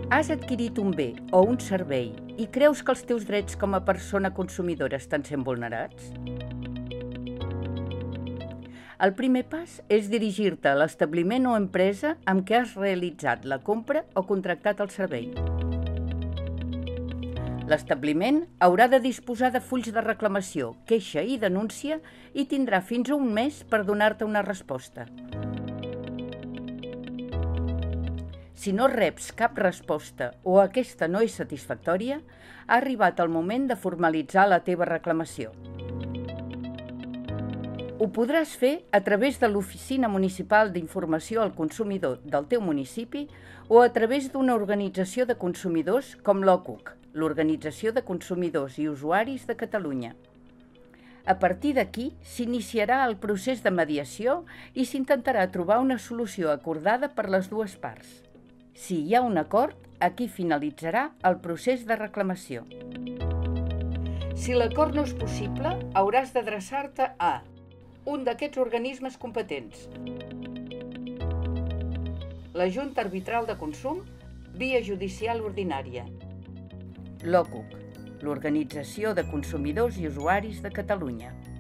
Has adquirit un bé o un servei i creus que els teus drets com a persona consumidora estan sent vulnerats? El primer pas és dirigir-te a l'establiment o empresa amb què has realitzat la compra o contractat el servei. L'establiment haurà de disposar de fulls de reclamació, queixa i denúncia i tindrà fins a un mes per donar-te una resposta. Si no reps cap resposta o aquesta no és satisfactòria, ha arribat el moment de formalitzar la teva reclamació. Ho podràs fer a través de l'Oficina Municipal d'Informació al Consumidor del teu municipi o a través d'una organització de consumidors com l'OCUC, l'Organització de Consumidors i Usuaris de Catalunya. A partir d'aquí s'iniciarà el procés de mediació i s'intentarà trobar una solució acordada per les dues parts. Si hi ha un acord, aquí finalitzarà el procés de reclamació. Si l'acord no és possible, hauràs d'adreçar-te a un d'aquests organismes competents: la Junta Arbitral de Consum, via judicial ordinària; l'OCUC, l'Organització de Consumidors i Usuaris de Catalunya.